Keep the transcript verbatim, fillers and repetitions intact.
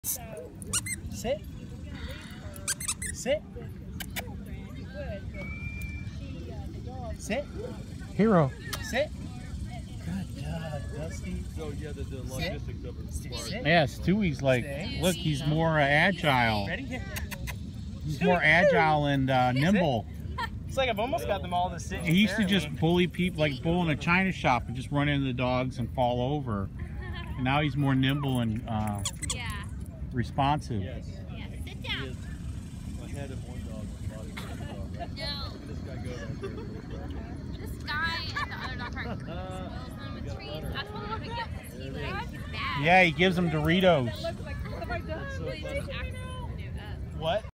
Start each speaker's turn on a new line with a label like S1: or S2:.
S1: Sit. Sit. Sit.
S2: Hero.
S1: Sit. Good job, Dusty.
S3: So yeah, the, the logistics of it.
S1: Sit.
S2: Yeah, Stewie's like,
S1: Stay.
S2: look, he's more uh, agile.
S1: Ready? Here.
S2: He's more agile and uh, nimble.
S1: It's like I've almost got them all to sit.
S2: He used to
S1: carry
S2: just
S1: me.
S2: bully people, like bull in a china shop and just run into the dogs and fall over. And now he's more nimble and uh,
S4: Yeah.
S2: responsive.
S3: Yes.
S4: Yeah. Sit
S3: He
S4: down.
S3: is. I had him one dog, one dog, one dog, right?
S4: No.
S3: This guy goes out there.
S4: This guy and the other dog are spoils them with treats. I told him to get he like he's bad.
S2: Yeah, he gives them Doritos.
S4: What have I done?
S1: What?